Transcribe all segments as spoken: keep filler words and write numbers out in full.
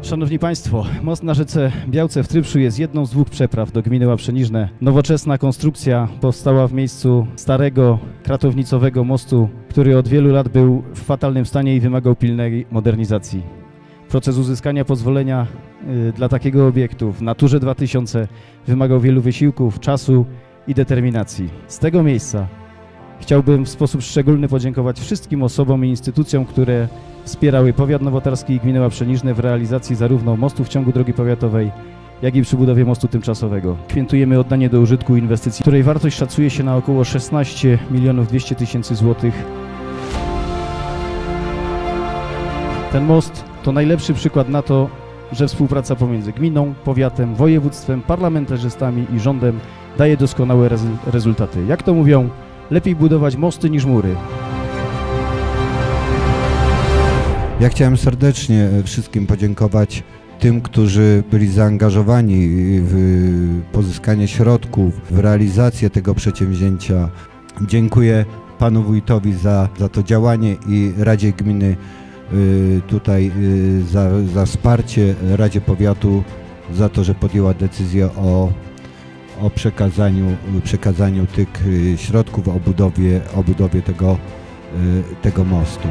Szanowni Państwo, most na rzece Białce w Trybszu jest jedną z dwóch przepraw do gminy Łaprzeniżne. Nowoczesna konstrukcja powstała w miejscu starego, kratownicowego mostu, który od wielu lat był w fatalnym stanie i wymagał pilnej modernizacji. Proces uzyskania pozwolenia y, dla takiego obiektu w Naturze dwa tysiące wymagał wielu wysiłków, czasu i determinacji. Z tego miejsca chciałbym w sposób szczególny podziękować wszystkim osobom i instytucjom, które wspierały powiat nowotarski i gminę Łaprzeniżne w realizacji zarówno mostu w ciągu drogi powiatowej, jak i przy budowie mostu tymczasowego. Świętujemy oddanie do użytku inwestycji, której wartość szacuje się na około szesnaście milionów dwieście tysięcy złotych. Ten most to najlepszy przykład na to, że współpraca pomiędzy gminą, powiatem, województwem, parlamentarzystami i rządem daje doskonałe rezultaty. Jak to mówią, lepiej budować mosty niż mury. Ja chciałem serdecznie wszystkim podziękować tym, którzy byli zaangażowani w pozyskanie środków, w realizację tego przedsięwzięcia. Dziękuję panu wójtowi za, za to działanie i Radzie Gminy tutaj za, za wsparcie, Radzie Powiatu za to, że podjęła decyzję o, o przekazaniu, przekazaniu tych środków, o budowie, o budowie tego, tego mostu.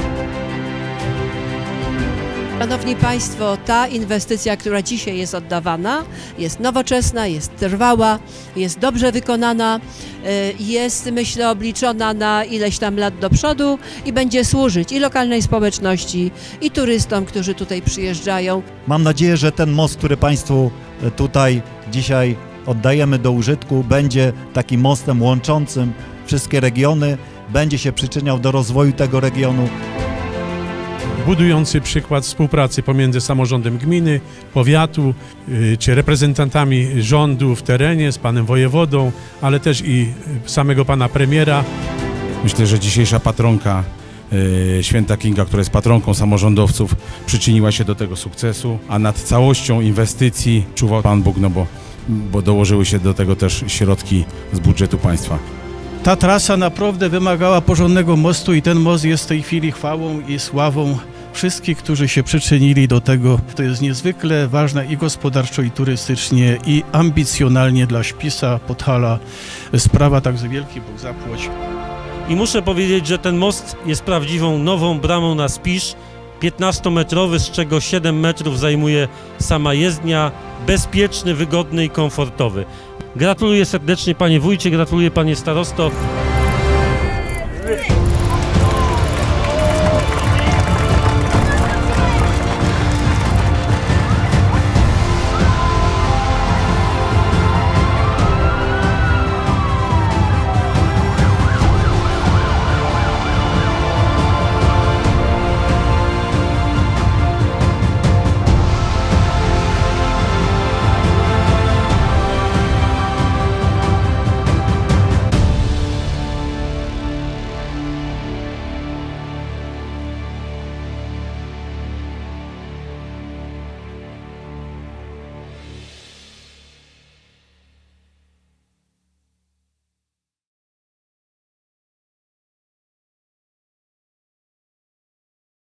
Szanowni Państwo, ta inwestycja, która dzisiaj jest oddawana, jest nowoczesna, jest trwała, jest dobrze wykonana, jest, myślę, obliczona na ileś tam lat do przodu i będzie służyć i lokalnej społeczności, i turystom, którzy tutaj przyjeżdżają. Mam nadzieję, że ten most, który Państwu tutaj dzisiaj oddajemy do użytku, będzie takim mostem łączącym wszystkie regiony, będzie się przyczyniał do rozwoju tego regionu. Budujący przykład współpracy pomiędzy samorządem gminy, powiatu, czy reprezentantami rządu w terenie, z panem wojewodą, ale też i samego pana premiera. Myślę, że dzisiejsza patronka Święta Kinga, która jest patronką samorządowców, przyczyniła się do tego sukcesu, a nad całością inwestycji czuwał Pan Bóg, no bo, bo dołożyły się do tego też środki z budżetu państwa. Ta trasa naprawdę wymagała porządnego mostu i ten most jest w tej chwili chwałą i sławą wszystkich, którzy się przyczynili do tego. To jest niezwykle ważne i gospodarczo, i turystycznie, i ambicjonalnie dla Śpisa, Podhala. Sprawa także Wielki Bóg zapłoć. I muszę powiedzieć, że ten most jest prawdziwą nową bramą na Spisz, piętnastometrowy, z czego siedem metrów zajmuje sama jezdnia, bezpieczny, wygodny i komfortowy. Gratuluję serdecznie panie wójcie, gratuluję panie starosto.